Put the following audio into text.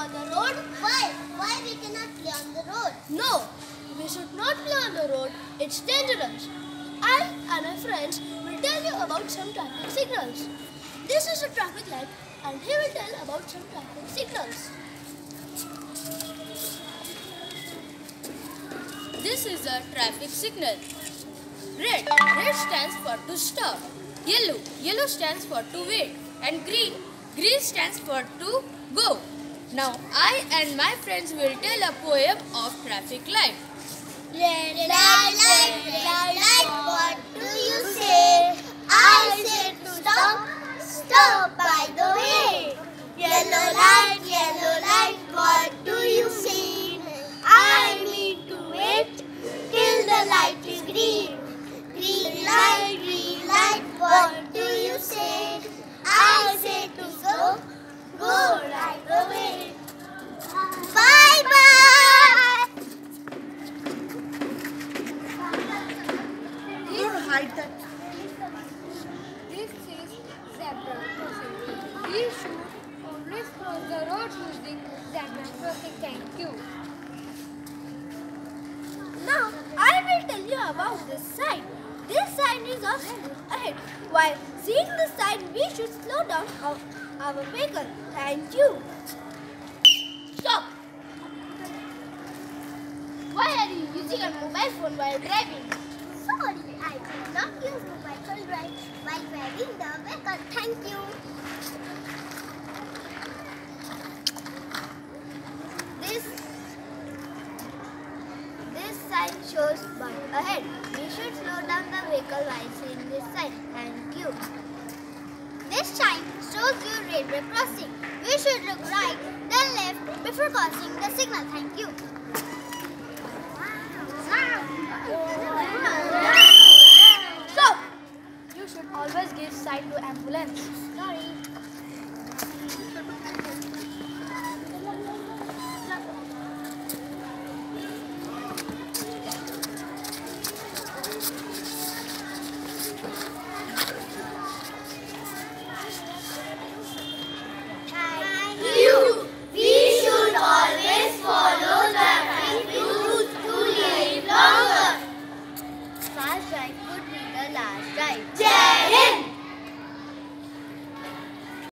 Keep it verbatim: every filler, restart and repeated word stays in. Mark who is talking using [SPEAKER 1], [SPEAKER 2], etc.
[SPEAKER 1] on the road?
[SPEAKER 2] Why? Why we cannot play on the road?
[SPEAKER 1] No, we should not play on the road. It's dangerous. I and my friends will tell you about some traffic signals. This is a traffic light and he will tell about some traffic signals.
[SPEAKER 3] This is a traffic signal. Red, red stands for to stop. Yellow, yellow stands for to wait. And green, green stands for to go. Now I and my friends will tell a poem of traffic light.
[SPEAKER 2] Red light, red light, what do you say? I say to stop, stop by the way. Yellow light, yellow light, what do you say? I mean to wait till the light is green. Green light, green light, what do you say? I say to go, go right away. Bye bye.
[SPEAKER 4] Don't hide that.
[SPEAKER 5] This is zebra crossing. We should always cross the road using zebra crossing. Thank you.
[SPEAKER 1] Now I will tell you about this sign. This sign is up ahead. While seeing the sign, we should slow down our, our vehicle. Thank you. Stop! Why are you using a mobile phone while driving?
[SPEAKER 2] Sorry, I did not use mobile phone right while driving the vehicle. Thank you.
[SPEAKER 1] This this sign shows but ahead. We should slow down the vehicle while seeing this sign. Thank you.
[SPEAKER 2] This sign shows you railway crossing. We should look right, then left before crossing the signal. Thank you.